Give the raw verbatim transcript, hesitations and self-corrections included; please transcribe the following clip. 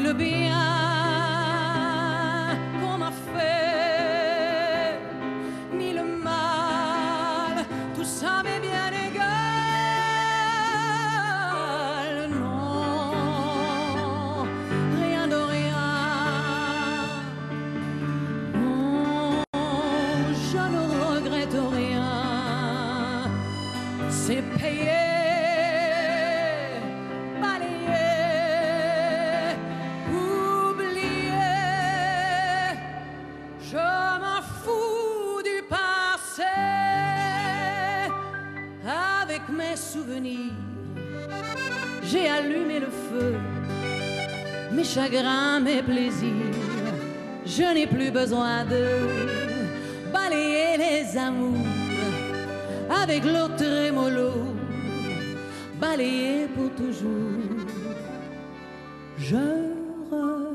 le bien qu'on m'a fait, ni le mal, tout ça m'est bien égal. Non, rien de rien. Non, je ne regrette rien. C'est payé. Mes souvenirs, j'ai allumé le feu, mes chagrins, mes plaisirs, je n'ai plus besoin de balayer les amours avec l'eau trémolo, balayer pour toujours. Je